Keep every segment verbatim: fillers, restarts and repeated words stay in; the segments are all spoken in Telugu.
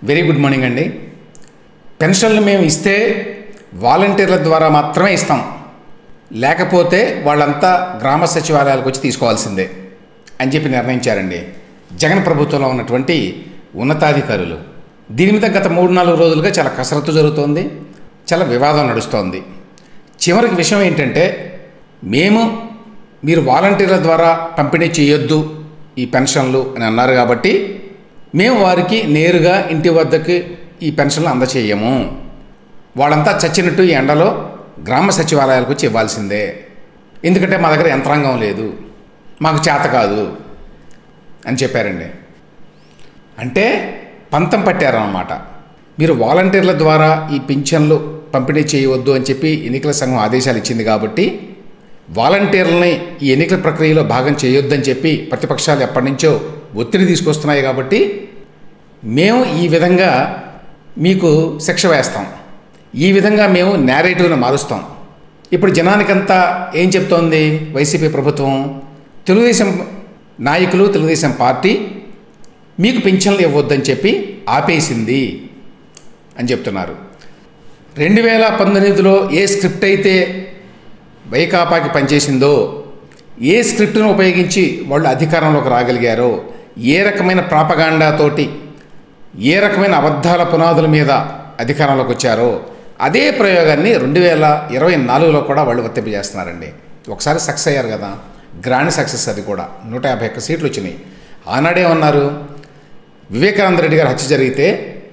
వెరీ గుడ్ మార్నింగ్ అండి. పెన్షన్లు మేము ఇస్తే వాలంటీర్ల ద్వారా మాత్రమే ఇస్తాం, లేకపోతే వాళ్ళంతా గ్రామ సచివాలయాలకు వచ్చి తీసుకోవాల్సిందే అని చెప్పి నిర్ణయించారండి జగన్ ప్రభుత్వంలో ఉన్నటువంటి ఉన్నతాధికారులు. దీని మీద గత మూడు నాలుగు రోజులుగా చాలా కసరత్తు జరుగుతోంది, చాలా వివాదం నడుస్తోంది. చివరికి విషయం ఏంటంటే, మేము మీరు వాలంటీర్ల ద్వారా పంపిణీ చేయొద్దు ఈ పెన్షన్లు అని అన్నారు కాబట్టి మేము వారికి నేరుగా ఇంటి వద్దకు ఈ పెన్షన్లు అందచేయము, వాళ్ళంతా చచ్చినట్టు ఈ ఎండలో గ్రామ సచివాలయాలకు వచ్చి ఇవ్వాల్సిందే, ఎందుకంటే మా దగ్గర యంత్రాంగం లేదు, మాకు చేత కాదు అని చెప్పారండి. అంటే పంతం పట్టారన్నమాట. మీరు వాలంటీర్ల ద్వారా ఈ పింఛన్లు పంపిణీ చేయవద్దు అని చెప్పి ఎన్నికల సంఘం ఆదేశాలు ఇచ్చింది కాబట్టి వాలంటీర్లని ఈ ఎన్నికల ప్రక్రియలో భాగం చేయొద్దని చెప్పి ప్రతిపక్షాలు ఎప్పటి నుంచో ఒత్తిడి తీసుకొస్తున్నాయి కాబట్టి మేము ఈ విధంగా మీకు శిక్ష వేస్తాం, ఈ విధంగా మేము నేరేటివ్ను మారుస్తాం. ఇప్పుడు జనానికంతా ఏం చెప్తోంది వైసీపీ ప్రభుత్వం? తెలుగుదేశం నాయకులు, తెలుగుదేశం పార్టీ మీకు పింఛన్లు ఇవ్వద్దని చెప్పి ఆపేసింది అని చెప్తున్నారు. రెండు వేల పంతొమ్మిదిలో ఏ స్క్రిప్ట్ అయితే వైకాపాకి పనిచేసిందో, ఏ స్క్రిప్ట్ను ఉపయోగించి వాళ్ళు అధికారంలోకి రాగలిగారో, ఏ రకమైన ప్రాపగాండాతోటి, ఏ రకమైన అబద్ధాల పునాదుల మీద అధికారంలోకి వచ్చారో, అదే ప్రయోగాన్ని రెండు వేల ఇరవై నాలుగులో కూడా వాళ్ళు వర్తింపజేస్తున్నారండి. ఒకసారి సక్సెస్ అయ్యారు కదా, గ్రాండ్ సక్సెస్. అది కూడా నూట యాభై ఒక్క సీట్లు వచ్చినాయి. ఆనాడే ఉన్నారు, వివేకానంద రెడ్డి గారు హత్య జరిగితే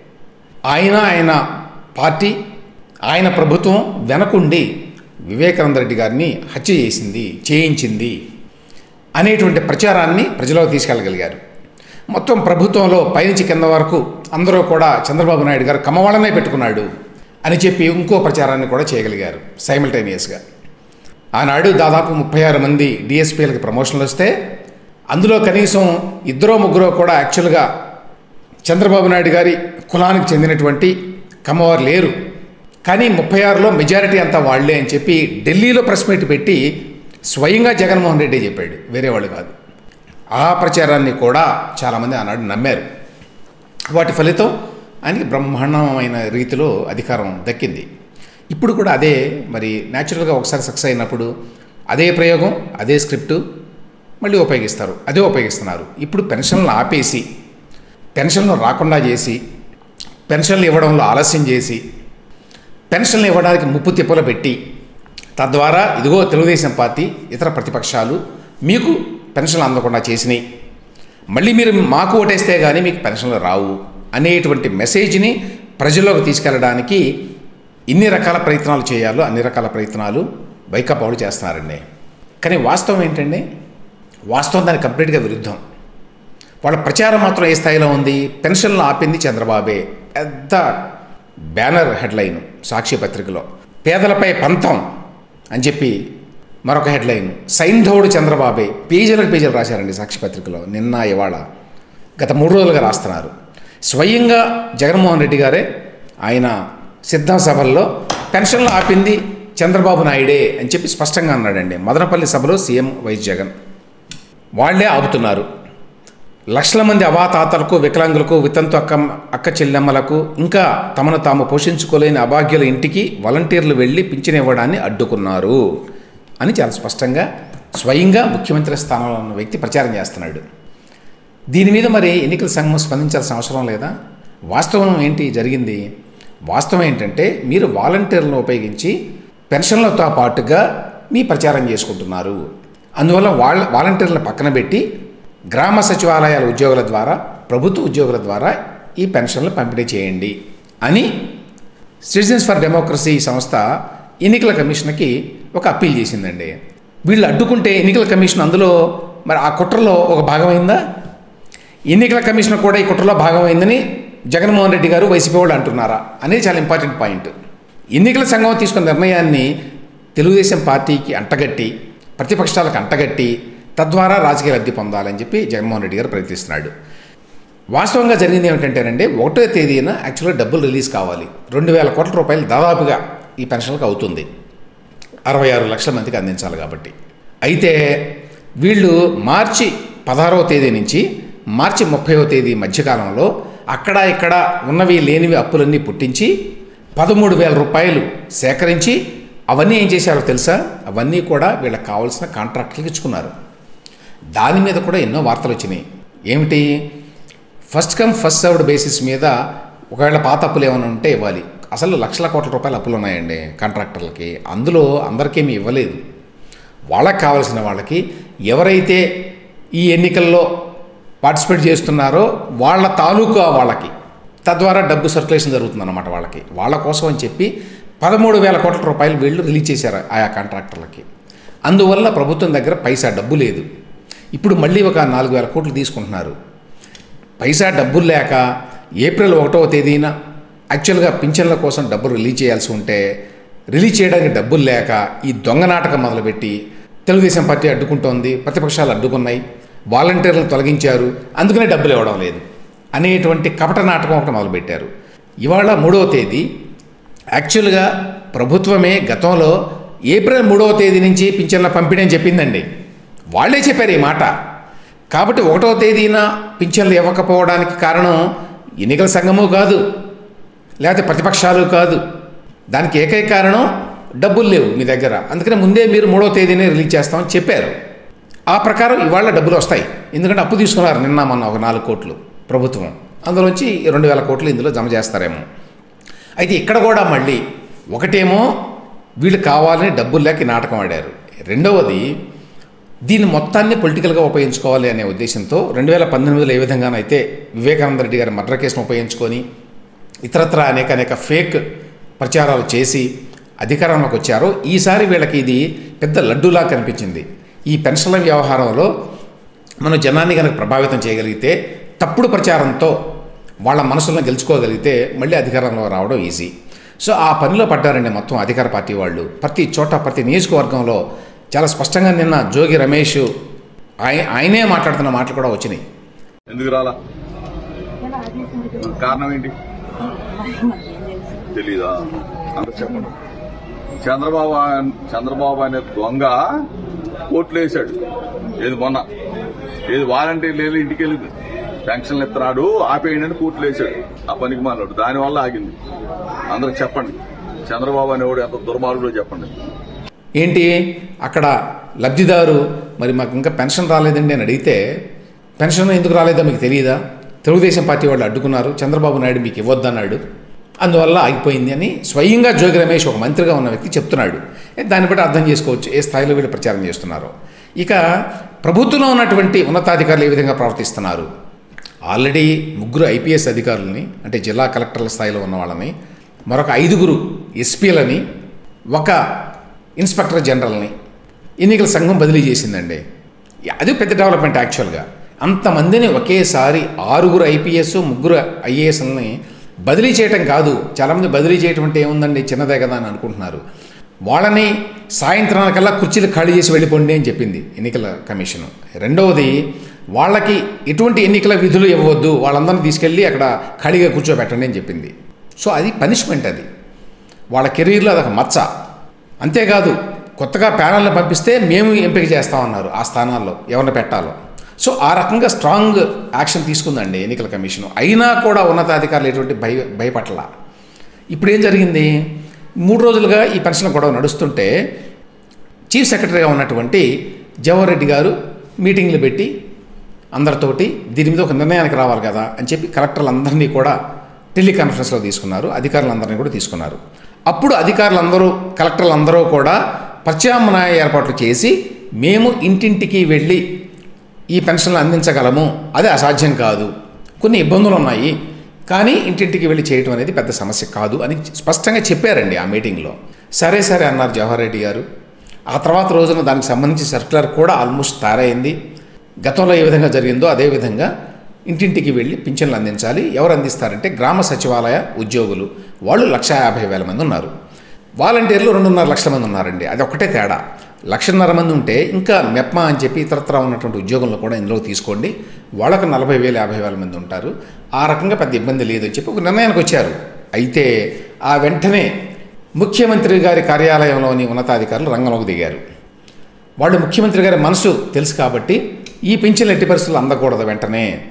ఆయన ఆయన పార్టీ ఆయన ప్రభుత్వం వెనకుండి వివేకానంద రెడ్డి గారిని హత్య చేసింది, చేయించింది అనేటువంటి ప్రచారాన్ని ప్రజలకు తీసుకెళ్ళగలిగారు. మొత్తం ప్రభుత్వంలో పైనుంచి కింద వరకు అందరూ కూడా చంద్రబాబు నాయుడు గారు కమ్మవాళ్ళనే పెట్టుకున్నాడు అని చెప్పి ఇంకో ప్రచారాన్ని కూడా చేయగలిగారు సైమల్టేనియస్గా. ఆనాడు దాదాపు ముప్పై ఆరు మంది డిఎస్పీలకి ప్రమోషన్లు వస్తే అందులో కనీసం ఇద్దరో ముగ్గురో కూడా యాక్చువల్గా చంద్రబాబు నాయుడు గారి కులానికి చెందినటువంటి కమ్మవారు లేరు. కానీ ముప్పై ఆరులో మెజారిటీ అంతా వాళ్లే అని చెప్పి ఢిల్లీలో ప్రెస్ మీట్ పెట్టి స్వయంగా జగన్మోహన్ రెడ్డి చెప్పాడు, వేరే వాళ్ళు కాదు. ఆ ప్రచారాన్ని కూడా చాలామంది ఆనాడు నమ్మారు. వాటి ఫలితం ఆయనకి బ్రహ్మాండమైన రీతిలో అధికారం దక్కింది. ఇప్పుడు కూడా అదే మరి న్యాచురల్గా ఒకసారి సక్సెస్ అయినప్పుడు అదే ప్రయోగం, అదే స్క్రిప్టు మళ్ళీ ఉపయోగిస్తారు, అదే ఉపయోగిస్తున్నారు. ఇప్పుడు పెన్షన్లు ఆపేసి, పెన్షన్లు రాకుండా చేసి, పెన్షన్లు ఇవ్వడంలో ఆలస్యం చేసి, పెన్షన్లు ఇవ్వడానికి ముప్పు తిప్పలు పెట్టి, తద్వారా ఇదిగో తెలుగుదేశం పార్టీ ఇతర ప్రతిపక్షాలు మీకు పెన్షన్లు అందకుండా చేసినాయి, మళ్ళీ మీరు మాకు ఓటేస్తే కానీ మీకు పెన్షన్లు రావు అనేటువంటి మెసేజ్ని ప్రజల్లోకి తీసుకెళ్ళడానికి ఇన్ని రకాల ప్రయత్నాలు చేయాలో అన్ని రకాల ప్రయత్నాలు వైకాపా వాళ్ళు చేస్తున్నారండి. కానీ వాస్తవం ఏంటండి? వాస్తవం దానికి కంప్లీట్గా విరుద్ధం. వాళ్ళ ప్రచారం మాత్రం ఏ స్థాయిలో ఉంది? పెన్షన్లు ఆపింది చంద్రబాబే, పెద్ద బ్యానర్ హెడ్లైన్ సాక్షి పత్రికలో. పేదలపై పంతం అని చెప్పి మరొక హెడ్లైన్, సైంధవుడు చంద్రబాబే. పేజీలకు పేజీలు రాశారండి సాక్షి పత్రికలో, నిన్న ఇవాళ గత మూడు రోజులుగా రాస్తున్నారు. స్వయంగా జగన్మోహన్ రెడ్డి గారే ఆయన సిద్ధం సభల్లో పెన్షన్లు ఆపింది చంద్రబాబు నాయుడే అని చెప్పి స్పష్టంగా అన్నాడండి. మదనపల్లి సభలో సీఎం వైఎస్ జగన్ వాళ్లే ఆపుతున్నారు. లక్షల మంది అవాతాతలకు, వికలాంగులకు, వితంతు అక్క అక్క చెల్లెమ్మలకు, ఇంకా తమను తాము పోషించుకోలేని అభాగ్యుల ఇంటికి వాలంటీర్లు వెళ్ళి పింఛన్ ఇవ్వడాన్ని అడ్డుకున్నారు అని చాలా స్పష్టంగా స్వయంగా ముఖ్యమంత్రి స్థానంలో ఉన్న వ్యక్తి ప్రచారం చేస్తున్నాడు. దీని మీద మరి ఎన్నికల సంఘం స్పందించాల్సిన అవసరం లేదా? వాస్తవం ఏంటి జరిగింది? వాస్తవం ఏంటంటే, మీరు వాలంటీర్లను ఉపయోగించి పెన్షన్లతో పాటుగా మీ ప్రచారం చేసుకుంటున్నారు. అందువల్ల వాళ్ళ వాలంటీర్లను పక్కన పెట్టి గ్రామ సచివాలయాల ఉద్యోగుల ద్వారా, ప్రభుత్వ ఉద్యోగుల ద్వారా ఈ పెన్షన్లు పంపిణీ చేయండి అని సిటిజన్స్ ఫర్ డెమోక్రసీ సంస్థ ఎన్నికల కమిషన్కి ఒక అప్పీల్ చేసిందండి. వీళ్ళు అడ్డుకుంటే ఎన్నికల కమిషన్ అందులో మరి ఆ కుట్రలో ఒక భాగమైందా? ఎన్నికల కమిషన్ కూడా ఈ కుట్రలో భాగమైందని జగన్మోహన్ రెడ్డి గారు, వైసీపీ వాళ్ళు అంటున్నారా అనేది చాలా ఇంపార్టెంట్ పాయింట్. ఎన్నికల సంఘం తీసుకున్న నిర్ణయాన్ని తెలుగుదేశం పార్టీకి అంటగట్టి, ప్రతిపక్షాలకు అంటగట్టి, తద్వారా రాజకీయ లబ్ధి పొందాలని చెప్పి జగన్మోహన్ రెడ్డి గారు ప్రయత్నిస్తున్నాడు. వాస్తవంగా జరిగింది ఏమిటంటేనండి, ఒకటో తేదీన యాక్చువల్గా డబ్బులు రిలీజ్ కావాలి. రెండు వేల కోట్ల రూపాయలు దాదాపుగా ఈ పెన్షన్లకు అవుతుంది, అరవై ఆరు లక్షల మందికి అందించాలి కాబట్టి. అయితే వీళ్ళు మార్చి పదహారవ తేదీ నుంచి మార్చి ముప్పైవ తేదీ మధ్యకాలంలో అక్కడ ఇక్కడ ఉన్నవి లేనివి అప్పులన్నీ పుట్టించి పదమూడు వేల రూపాయలు సేకరించి అవన్నీ ఏం చేశారో తెలుసా? అవన్నీ కూడా వీళ్ళకి కావాల్సిన కాంట్రాక్టులకు ఇచ్చుకున్నారు. దాని మీద కూడా ఎన్నో వార్తలు వచ్చినాయి. ఏమిటి? First come first served basis మీద ఒకవేళ పాత అప్పులు ఏమైనా ఉంటే ఇవ్వాలి. అసలు లక్షల కోట్ల రూపాయల అప్పులు ఉన్నాయండి కాంట్రాక్టర్లకి. అందులో అందరికేమీ ఇవ్వలేదు. వాళ్ళకి కావాల్సిన వాళ్ళకి, ఎవరైతే ఈ ఎన్నికల్లో పార్టిసిపేట్ చేస్తున్నారో వాళ్ళ తాలూకా వాళ్ళకి, తద్వారా డబ్బు సర్క్యులేషన్ జరుగుతుందన్నమాట వాళ్ళకి. వాళ్ళ కోసం అని చెప్పి పదమూడు వేల కోట్ల రూపాయలు వీళ్ళు రిలీజ్ చేశారు ఆయా కాంట్రాక్టర్లకి. అందువల్ల ప్రభుత్వం దగ్గర పైసా డబ్బు లేదు. ఇప్పుడు మళ్ళీ ఒక నాలుగు వేల కోట్లు తీసుకుంటున్నారు. పైసా డబ్బులు లేక ఏప్రిల్ ఒకటవ తేదీన యాక్చువల్గా పింఛన్ల కోసం డబ్బులు రిలీజ్ చేయాల్సి ఉంటే రిలీజ్ చేయడానికి డబ్బులు లేక ఈ దొంగ నాటకం మొదలుపెట్టి తెలుగుదేశం పార్టీ అడ్డుకుంటోంది, ప్రతిపక్షాలు అడ్డుకున్నాయి, వాలంటీర్లను తొలగించారు, అందుకనే డబ్బులు ఇవ్వడం లేదు అనేటువంటి కపట నాటకం ఒకటి మొదలుపెట్టారు. ఇవాళ మూడవ తేదీ యాక్చువల్గా ప్రభుత్వమే గతంలో ఏప్రిల్ మూడవ తేదీ నుంచి పింఛన్ల పంపిణీ అని చెప్పిందండి. వాళ్ళే చెప్పారు ఈ మాట. కాబట్టి ఒకటవ తేదీన పింఛన్లు ఇవ్వకపోవడానికి కారణం ఎన్నికల సంఘము కాదు, లేకపోతే ప్రతిపక్షాలు కాదు. దానికి ఏకైక కారణం డబ్బులు లేవు మీ దగ్గర, అందుకనే ముందే మీరు మూడవ తేదీనే రిలీజ్ చేస్తామని చెప్పారు. ఆ ప్రకారం ఇవాళ డబ్బులు వస్తాయి. ఎందుకంటే అప్పు తీసుకున్నారు నిన్న మొన్న ఒక నాలుగు కోట్లు ప్రభుత్వం, అందులోంచి రెండు వేల కోట్లు ఇందులో జమ చేస్తారేమో. అయితే ఇక్కడ కూడా మళ్ళీ ఒకటేమో వీళ్ళు కావాలని డబ్బులు లేక నాటకం ఆడారు. రెండవది దీన్ని మొత్తాన్ని పొలిటికల్గా ఉపయోగించుకోవాలి అనే ఉద్దేశంతో రెండు వేల పంతొమ్మిదిలో ఏ విధంగానైతే వివేకానంద రెడ్డి గారి మర్డర్ కేసును ఉపయోగించుకొని ఇతరత్ర అనేక అనేక ఫేక్ ప్రచారాలు చేసి అధికారంలోకి వచ్చారో, ఈసారి వీళ్ళకి ఇది పెద్ద లడ్డూలా కనిపించింది. ఈ పెన్షన్ల వ్యవహారంలో మనం జనాన్ని కనుక ప్రభావితం చేయగలిగితే, తప్పుడు ప్రచారంతో వాళ్ళ మనసులను గెలుచుకోగలిగితే మళ్ళీ అధికారంలో రావడం ఈజీ. సో ఆ పనిలో పడ్డారండి మొత్తం అధికార పార్టీ వాళ్ళు. ప్రతి చోట ప్రతి నియోజకవర్గంలో చాలా స్పష్టంగా నిన్న జోగి రమేష్ ఆయ ఆయనే మాట్లాడుతున్న మాటలు కూడా వచ్చినాయి. ఎందుకు రాలా? కారణం ఏంటి తెలీదా? అంత చెప్పండి. చంద్రబాబు చంద్రబాబు అనే దొంగ కోట్లు వేశాడు. ఏది మొన్న ఏది వాలంటీర్లు వెళ్ళి ఇంటికి వెళ్ళి పెన్షన్లు ఇస్తున్నాడు, ఆపేయండి అని కోట్లు వేశాడు. ఆ పనికి మాట్లాడు, దానివల్ల ఆగింది. అందరూ చెప్పండి, చంద్రబాబు అనేవాడు ఎంత దుర్మార్గుడో చెప్పండి. ఏంటి అక్కడ లబ్ధిదారు మరి మాకు ఇంకా పెన్షన్ రాలేదండి అని అడిగితే, పెన్షన్ ఎందుకు రాలేదో మీకు తెలియదా? తెలుగుదేశం పార్టీ వాళ్ళు అడ్డుకున్నారు, చంద్రబాబు నాయుడు మీకు ఇవ్వద్దన్నాడు, అందువల్ల ఆగిపోయింది అని స్వయంగా జోగి రమేష్ ఒక మంత్రిగా ఉన్న వ్యక్తి చెప్తున్నాడు. దాన్ని బట్టి అర్థం చేసుకోవచ్చు ఏ స్థాయిలో వీళ్ళు ప్రచారం చేస్తున్నారో. ఇక ప్రభుత్వంలో ఉన్నటువంటి ఉన్నతాధికారులు ఏ విధంగా ప్రవర్తిస్తున్నారు. ఆల్రెడీ ముగ్గురు ఐపీఎస్ అధికారులని, అంటే జిల్లా కలెక్టర్ల స్థాయిలో ఉన్న వాళ్ళని, మరొక ఐదుగురు ఎస్పీలని, ఒక ఇన్స్పెక్టర్ జనరల్ని ఎన్నికల సంఘం బదిలీ చేసిందండి. అది పెద్ద డెవలప్మెంట్ యాక్చువల్గా. అంతమందిని ఒకేసారి ఆరుగురు ఐపీఎస్ ముగ్గురు ఐఏఎస్లని బదిలీ చేయటం కాదు. చాలామంది బదిలీ చేయటం అంటే ఏముందండి, చిన్నదే కదా అని అనుకుంటున్నారు. వాళ్ళని సాయంత్రానికల్లా కుర్చీలు ఖాళీ చేసి వెళ్ళిపోండి అని చెప్పింది ఎన్నికల కమిషను. రెండవది, వాళ్ళకి ఎటువంటి ఎన్నికల విధులు ఇవ్వవద్దు, వాళ్ళందరినీ తీసుకెళ్ళి అక్కడ ఖాళీగా కూర్చోబెట్టండి అని చెప్పింది. సో అది పనిష్మెంట్, అది వాళ్ళ కెరీర్లో అదొక మచ్చ. అంతేకాదు కొత్తగా ప్యానల్ని పంపిస్తే మేము ఎంపిక చేస్తామన్నారు ఆ స్థానాల్లో ఎవరిని పెట్టాలో. సో ఆ రకంగా స్ట్రాంగ్ యాక్షన్ తీసుకుందండి ఎన్నికల కమిషన్. అయినా కూడా ఉన్నతాధికారులు ఎటువంటి భయ భయపట్ల. ఇప్పుడు ఏం జరిగింది, మూడు రోజులుగా ఈ పెన్షన్ గొడవ నడుస్తుంటే చీఫ్ సెక్రటరీగా ఉన్నటువంటి జవహర్ రెడ్డి గారు మీటింగ్లు పెట్టి అందరితోటి దీని మీద ఒక నిర్ణయానికి రావాలి కదా అని చెప్పి కలెక్టర్లందరినీ కూడా టెలికాన్ఫరెన్స్లో తీసుకున్నారు, అధికారులందరినీ కూడా తీసుకున్నారు. అప్పుడు అధికారులందరూ కలెక్టర్లందరూ కూడా ప్రత్యామ్నాయ ఏర్పాట్లు చేసి మేము ఇంటింటికి వెళ్ళి ఈ పెన్షన్లు అందించగలము, అది అసాధ్యం కాదు, కొన్ని ఇబ్బందులు ఉన్నాయి, కానీ ఇంటింటికి వెళ్ళి చేయటం అనేది పెద్ద సమస్య కాదు అని స్పష్టంగా చెప్పారండి ఆ మీటింగ్లో. సరే సరే అన్నారు జవహర్ రెడ్డి గారు. ఆ తర్వాత రోజున దానికి సంబంధించి సర్క్యులర్ కూడా ఆల్మోస్ట్ తయారైంది. గతంలో ఏ విధంగా జరిగిందో అదేవిధంగా ఇంటింటికి వెళ్ళి పింఛన్లు అందించాలి. ఎవరు అందిస్తారంటే గ్రామ సచివాలయ ఉద్యోగులు, వాళ్ళు లక్ష యాభై వేల మంది ఉన్నారు. వాలంటీర్లు రెండున్నర లక్షల మంది ఉన్నారండి. అది ఒక్కటే తేడా. లక్షన్నర మంది ఉంటే ఇంకా మెప్మా అని చెప్పి ఇతరత్ర ఉన్నటువంటి ఉద్యోగులను కూడా ఇందులో తీసుకోండి, వాళ్ళకు నలభై వేల యాభై వేల మంది ఉంటారు. ఆ రకంగా పెద్ద ఇబ్బంది లేదని చెప్పి ఒక నిర్ణయానికి వచ్చారు. అయితే ఆ వెంటనే ముఖ్యమంత్రి గారి కార్యాలయంలోని ఉన్నతాధికారులు రంగంలోకి దిగారు. వాళ్ళు ముఖ్యమంత్రి గారి మనసు తెలుసు కాబట్టి ఈ పింఛన్లు ఎట్టి పరిస్థితులు అందకూడదు, వెంటనే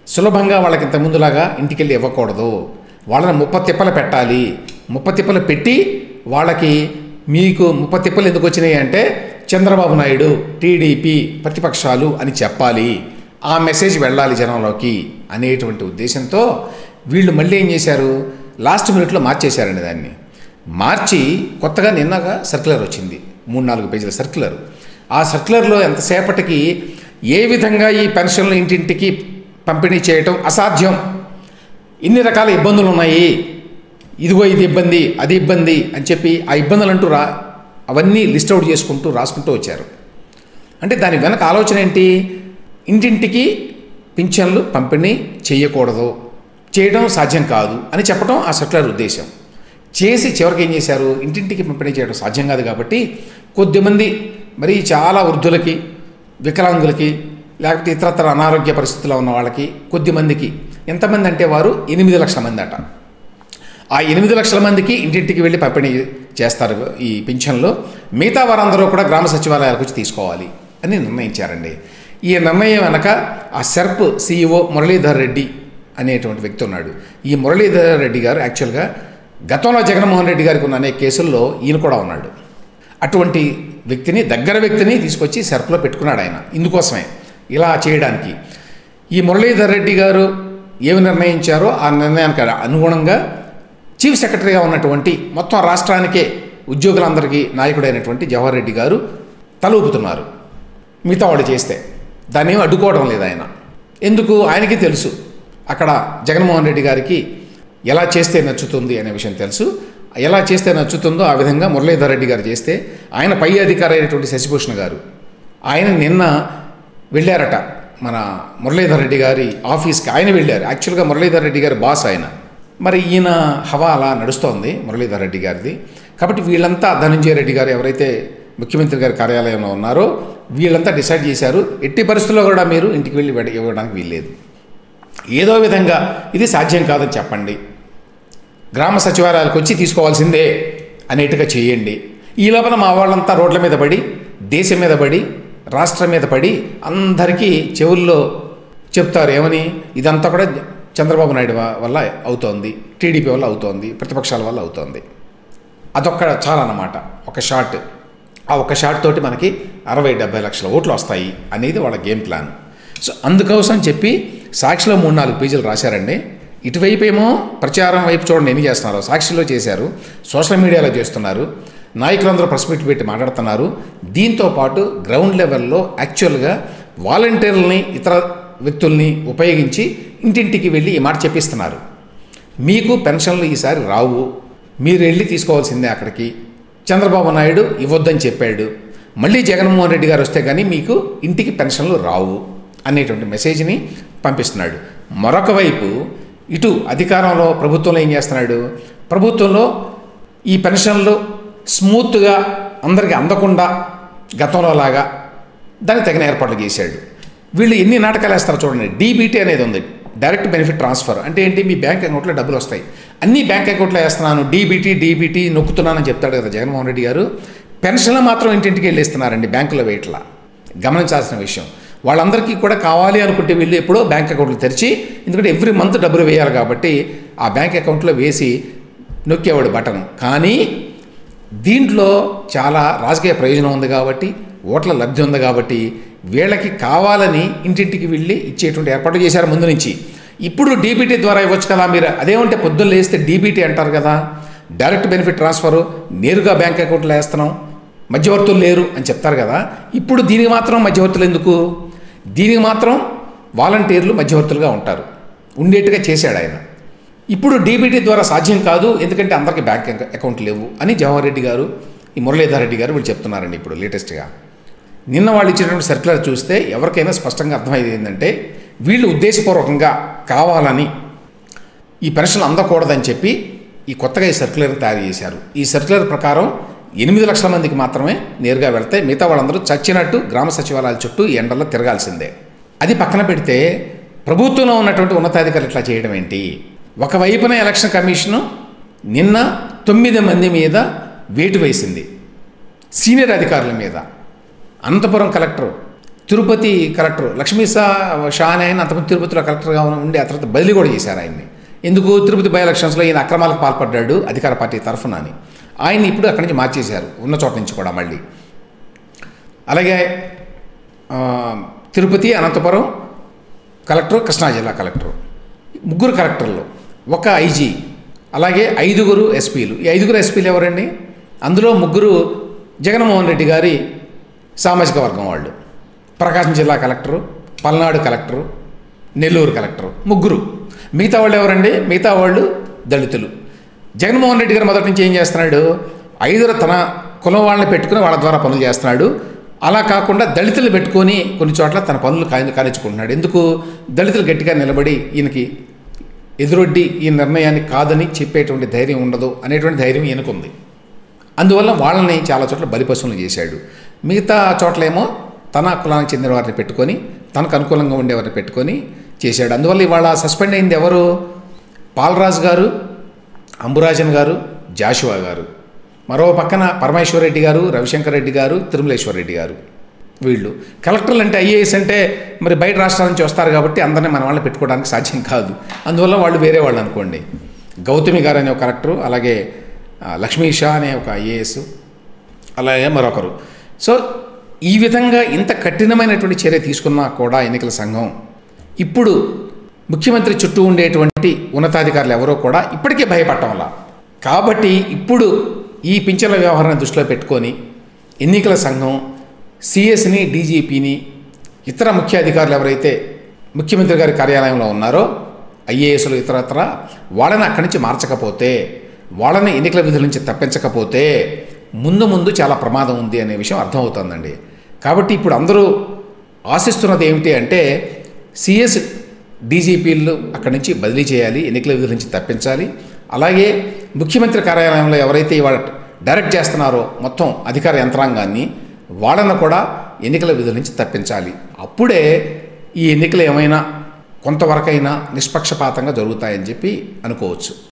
సులభంగా వాళ్ళకి ఇంత ముందులాగా ఇంటికి వెళ్ళి ఇవ్వకూడదు. వాళ్ళని ముప్ప తిప్పలు పెట్టాలి. ముప్ప తిప్పలు పెట్టి వాళ్ళకి మీకు ముప్ప తిప్పలు ఎందుకు వచ్చినాయి అంటే చంద్రబాబు నాయుడు, టీడీపీ, ప్రతిపక్షాలు అని చెప్పాలి, ఆ మెసేజ్ వెళ్ళాలి జనంలోకి అనేటువంటి ఉద్దేశంతో వీళ్ళు మళ్ళీ ఏం చేశారు, లాస్ట్ మినిట్లో మార్చేశారండి. దాన్ని మార్చి కొత్తగా నిన్నగా సర్క్యులర్ వచ్చింది, మూడు నాలుగు పేజీల సర్క్యులర్. ఆ సర్క్యులర్లో ఎంతసేపటికి ఏ విధంగా ఈ పెన్షన్లు ఇంటింటికి పంపిణీ చేయటం అసాధ్యం, ఇన్ని రకాల ఇబ్బందులు ఉన్నాయి, ఇదిగో ఇది ఇబ్బంది, అది ఇబ్బంది అని చెప్పి ఆ ఇబ్బందులు అంటూ రా అవన్నీ లిస్ట్ అవుట్ చేసుకుంటూ రాసుకుంటూ వచ్చారు. అంటే దాని వెనక ఆలోచన ఏంటి, ఇంటింటికి పింఛన్లు పంపిణీ చేయకూడదు, చేయడం సాధ్యం కాదు అని చెప్పడం ఆ సర్క్యులర్ ఉద్దేశం. చేసి చివరికి ఏం చేశారు, ఇంటింటికి పంపిణీ చేయడం సాధ్యం కాదు కాబట్టి కొద్దిమంది మరి చాలా వృద్ధులకి, వికలాంగులకి, లేకపోతే ఇతరతర అనారోగ్య పరిస్థితుల్లో ఉన్న వాళ్ళకి కొద్దిమందికి, ఎంతమంది అంటే వారు ఎనిమిది లక్షల మంది అట, ఆ ఎనిమిది లక్షల మందికి ఇంటింటికి వెళ్ళి పంపిణీ చేస్తారు ఈ పింఛన్లు. మిగతా వారందరూ కూడా గ్రామ సచివాలయాలకు వచ్చి తీసుకోవాలి అని నిర్ణయించారండి. ఈ నిర్ణయం వెనక ఆ సెర్ప్ సిఇఓ మురళీధర్ రెడ్డి అనేటువంటి వ్యక్తి ఉన్నాడు. ఈ మురళీధర్ రెడ్డి గారు యాక్చువల్గా గతంలో జగన్మోహన్ రెడ్డి గారికి ఉన్న అనేక కేసుల్లో ఈయన కూడా ఉన్నాడు. అటువంటి వ్యక్తిని, దగ్గర వ్యక్తిని తీసుకొచ్చి సెర్ప్లో పెట్టుకున్నాడు ఆయన ఇందుకోసమే, ఇలా చేయడానికి. ఈ మురళీధర్ రెడ్డి గారు ఏమి నిర్ణయించారో ఆ నిర్ణయానికి అనుగుణంగా చీఫ్ సెక్రటరీగా ఉన్నటువంటి మొత్తం రాష్ట్రానికే ఉద్యోగులందరికీ నాయకుడైనటువంటి జవహర్ రెడ్డి గారు తల ఊపుతున్నారు మిగతా వాళ్ళు చేస్తే. దాన్ని ఏమి అడ్డుకోవడం లేదు ఆయన. ఎందుకు, ఆయనకి తెలుసు అక్కడ జగన్మోహన్ రెడ్డి గారికి ఎలా చేస్తే నచ్చుతుంది అనే విషయం తెలుసు. ఎలా చేస్తే నచ్చుతుందో ఆ విధంగా మురళీధర్ రెడ్డి గారు చేస్తే, ఆయన పై అధికారి అయినటువంటి శశిభూషణ్ గారు ఆయన నిన్న వెళ్ళారట మన మురళీధర్ రెడ్డి గారి ఆఫీస్కి. ఆయన వెళ్ళారు, యాక్చువల్గా మురళీధర్ రెడ్డి గారి బాస్ ఆయన. మరి ఈయన హవా అలా నడుస్తోంది మురళీధర్ రెడ్డి గారిది. కాబట్టి వీళ్ళంతా, ధనంజయ రెడ్డి గారు ఎవరైతే ముఖ్యమంత్రి గారి కార్యాలయంలో ఉన్నారో వీళ్ళంతా డిసైడ్ చేశారు, ఎట్టి పరిస్థితుల్లో కూడా మీరు ఇంటికి వెళ్ళి ఇవ్వడానికి వీల్లేదు, ఏదో విధంగా ఇది సాధ్యం కాదని చెప్పండి, గ్రామ సచివాలయాలకు వచ్చి తీసుకోవాల్సిందే అనేట్టుగా చేయండి. ఈ లోపల మా వాళ్ళంతా రోడ్ల మీద పడి, దేశం మీద పడి, రాష్ట్రం మీద పడి అందరికీ చెవుల్లో చెప్తారు ఏమని, ఇదంతా కూడా చంద్రబాబు నాయుడు వల్ల అవుతోంది, టీడీపీ వల్ల అవుతోంది, ప్రతిపక్షాల వల్ల అవుతోంది. అదొక్క చాలా అన్నమాట, ఒక షాట్. ఆ ఒక్క షాట్ తోటి మనకి అరవై డెబ్బై లక్షల ఓట్లు వస్తాయి అనేది వాళ్ళ గేమ్ ప్లాన్. సో అందుకోసం చెప్పి సాక్షిలో మూడు నాలుగు పేజీలు రాశారండి. ఇటువైపు ఏమో ప్రచారం వైపు చూడండి ఎన్ని చేస్తున్నారు, సాక్షిలో చేశారు, సోషల్ మీడియాలో చేస్తున్నారు, నాయకులందరూ ప్రెస్ మీట్ పెట్టి మాట్లాడుతున్నారు. దీంతో పాటు గ్రౌండ్ లెవెల్లో యాక్చువల్గా వాలంటీర్లని, ఇతర వ్యక్తుల్ని ఉపయోగించి ఇంటింటికి వెళ్ళి ఈ మాట చెప్పిస్తున్నారు, మీకు పెన్షన్లు ఈసారి రావు, మీరు వెళ్ళి తీసుకోవాల్సిందే అక్కడికి, చంద్రబాబు నాయుడు ఇవ్వొద్దని చెప్పాడు, మళ్ళీ జగన్మోహన్ రెడ్డి గారు వస్తే కానీ మీకు ఇంటికి పెన్షన్లు రావు అనేటువంటి మెసేజ్ని పంపిస్తున్నాడు. మరొక వైపు ఇటు అధికారంలో ప్రభుత్వంలో ఏం చేస్తున్నాడు, ప్రభుత్వంలో ఈ పెన్షన్లు స్మూత్గా అందరికీ అందకుండా గతంలో లాగా దానికి తగిన ఏర్పాట్లు చేశాడు. వీళ్ళు ఎన్ని నాటకాలు వేస్తారో చూడండి. డీబీటీ అనేది ఉంది, డైరెక్ట్ బెనిఫిట్ ట్రాన్స్ఫర్. అంటే ఏంటి, మీ బ్యాంక్ అకౌంట్లో డబ్బులు వస్తాయి, అన్ని బ్యాంక్ అకౌంట్లో వేస్తున్నాను, డీబీటీ డీబీటీ నొక్కుతున్నానని చెప్తాడు కదా జగన్మోహన్ రెడ్డి గారు. పెన్షన్లు మాత్రం ఇంటింటికి వెళ్ళి ఇస్తున్నారండి, బ్యాంకులో వేయట్లా. గమనించాల్సిన విషయం, వాళ్ళందరికీ కూడా కావాలి అనుకుంటే వీళ్ళు ఎప్పుడో బ్యాంక్ అకౌంట్లు తెరిచి, ఎందుకంటే ఎవ్రీ మంత్ డబ్బులు వేయాలి కాబట్టి ఆ బ్యాంక్ అకౌంట్లో వేసి నొక్కేవాడు బటన్. కానీ దీంట్లో చాలా రాజకీయ ప్రయోజనం ఉంది కాబట్టి, ఓట్ల లబ్ధి ఉంది కాబట్టి వీళ్ళకి కావాలని ఇంటింటికి వెళ్ళి ఇచ్చేటువంటి ఏర్పాటు చేశారు ముందు నుంచి. ఇప్పుడు డీబీటీ ద్వారా ఇవ్వచ్చు కదా మీరు, అదేమంటే పొద్దున్న లేస్తే డీబీటీ అంటారు కదా, డైరెక్ట్ బెనిఫిట్ ట్రాన్స్ఫరు, నేరుగా బ్యాంక్ అకౌంట్లో వేస్తున్నాం, మధ్యవర్తులు లేరు అని చెప్తారు కదా. ఇప్పుడు దీనికి మాత్రం మధ్యవర్తులు ఎందుకు, దీనికి మాత్రం వాలంటీర్లు మధ్యవర్తులుగా ఉంటారు, ఉండేట్టుగా చేశాడు ఆయన. ఇప్పుడు డీబీటీ ద్వారా సాధ్యం కాదు, ఎందుకంటే అందరికీ బ్యాంక్ అకౌంట్ లేవు అని జవహర్ రెడ్డి గారు, ఈ మురళీధర్ రెడ్డి గారు వీళ్ళు చెప్తున్నారండి. ఇప్పుడు లేటెస్ట్గా నిన్న వాళ్ళు ఇచ్చినటువంటి సర్క్యులర్ చూస్తే ఎవరికైనా స్పష్టంగా అర్థమైంది ఏంటంటే, వీళ్ళు ఉద్దేశపూర్వకంగా కావాలని ఈ పెన్షన్ అందకూడదని చెప్పి ఈ కొత్తగా ఈ సర్క్యులర్ తయారు చేశారు. ఈ సర్క్యులర్ ప్రకారం ఎనిమిది లక్షల మందికి మాత్రమే నేరుగా వెళ్తాయి, మిగతా వాళ్ళందరూ చచ్చినట్టు గ్రామ సచివాలయాల చుట్టూ ఎండల్లో తిరగాల్సిందే. అది పక్కన పెడితే ప్రభుత్వంలో ఉన్నటువంటి ఉన్నతాధికారులు ఇట్లా చేయడం ఏంటి, ఒకవైపున ఎలక్షన్ కమిషను నిన్న తొమ్మిది మంది మీద వేటు వేసింది, సీనియర్ అధికారుల మీద. అనంతపురం కలెక్టర్ తిరుపతి కలెక్టర్ లక్ష్మీ షా షా అని ఆయన అంతమంది తిరుపతిలో కలెక్టర్గా ఉండి ఆ తర్వాత బదిలీ కూడా చేశారు ఆయన్ని. ఎందుకు? తిరుపతి బై ఎలక్షన్స్లో ఈయన అక్రమాలకు పాల్పడ్డాడు అధికార పార్టీ తరఫున అని. ఆయన్ని ఇప్పుడు అక్కడి నుంచి మార్చేశారు ఉన్న చోట నుంచి కూడా మళ్ళీ. అలాగే తిరుపతి, అనంతపురం కలెక్టర్, కృష్ణా జిల్లా కలెక్టర్, ముగ్గురు కలెక్టర్లు, ఒక ఐజీ, అలాగే ఐదుగురు ఎస్పీలు. ఈ ఐదుగురు ఎస్పీలు ఎవరండి? అందులో ముగ్గురు జగన్మోహన్ రెడ్డి గారి సామాజిక వర్గం వాళ్ళు. ప్రకాశం జిల్లా collector, Palnadu collector, Nellore collector, ముగ్గురు. మిగతా వాళ్ళు ఎవరండి? మిగతా వాళ్ళు దళితులు. జగన్మోహన్ రెడ్డి గారు మొదటి నుంచి ఏం చేస్తున్నాడు? ఐదుగురు తన కులం వాళ్ళని పెట్టుకుని వాళ్ళ ద్వారా పనులు చేస్తున్నాడు. అలా కాకుండా దళితులు పెట్టుకొని కొన్ని చోట్ల తన పనులు కాని కానిచ్చుకుంటున్నాడు. ఎందుకు? దళితులు గట్టిగా నిలబడి ఈయనకి ఎదురొడ్డి ఈ నిర్ణయాన్ని కాదని చెప్పేటువంటి ధైర్యం ఉండదు అనేటువంటి ధైర్యం ఈయనకుంది. అందువల్ల వాళ్ళని చాలా చోట్ల బలిపశువులు చేశాడు. మిగతా చోట్లేమో తన కులానికి చెందిన వారిని పెట్టుకొని తనకు అనుకూలంగా ఉండేవారిని పెట్టుకొని చేశాడు. అందువల్ల ఇవాళ సస్పెండ్ అయింది ఎవరు? పాలరాజు గారు, అంబురాజన్ గారు, జాషువా గారు. మరో పక్కన పరమేశ్వర్ రెడ్డి గారు, రవిశంకర్ రెడ్డి గారు, తిరుమలేశ్వర్ రెడ్డి గారు. వీళ్ళు కలెక్టర్లు అంటే ఐఏఎస్ అంటే మరి బయట రాష్ట్రాల నుంచి వస్తారు కాబట్టి అందరినీ మన వాళ్ళని పెట్టుకోవడానికి సాధ్యం కాదు. అందువల్ల వాళ్ళు వేరే వాళ్ళు అనుకోండి. గౌతమి గారు అనే ఒక కలెక్టరు, అలాగే లక్ష్మీ షా అనే ఒక ఐఏఎస్, అలాగే మరొకరు. సో ఈ విధంగా ఇంత కఠినమైనటువంటి చర్య తీసుకున్నా కూడా ఎన్నికల సంఘం ఇప్పుడు ముఖ్యమంత్రి చుట్టూ ఉండేటువంటి ఉన్నతాధికారులు ఎవరో కూడా ఇప్పటికే భయపడటం వల్ల, కాబట్టి ఇప్పుడు ఈ పింఛన్ల వ్యవహారాన్ని దృష్టిలో పెట్టుకొని ఎన్నికల సంఘం సిఎస్ని, డీజీపీని, ఇతర ముఖ్య అధికారులు ఎవరైతే ముఖ్యమంత్రి గారి కార్యాలయంలో ఉన్నారో ఐఏఎస్లు ఇతరత్ర వాళ్ళని అక్కడి నుంచి మార్చకపోతే, వాళ్ళని ఎన్నికల విధుల నుంచి తప్పించకపోతే ముందు ముందు చాలా ప్రమాదం ఉంది అనే విషయం అర్థమవుతుందండి. కాబట్టి ఇప్పుడు అందరూ ఆశిస్తున్నది ఏమిటి అంటే సిఎస్, డీజీపీలు అక్కడి నుంచి బదిలీ చేయాలి, ఎన్నికల విధుల నుంచి తప్పించాలి. అలాగే ముఖ్యమంత్రి కార్యాలయంలో ఎవరైతే ఇవాళ డైరెక్ట్ చేస్తున్నారో మొత్తం అధికార యంత్రాంగాన్ని, వాళ్ళను కూడా ఎన్నికల విధుల నుంచి తప్పించాలి. అప్పుడే ఈ ఎన్నికలు ఏమైనా కొంతవరకైనా నిష్పక్షపాతంగా జరుగుతాయని చెప్పి అనుకోవచ్చు.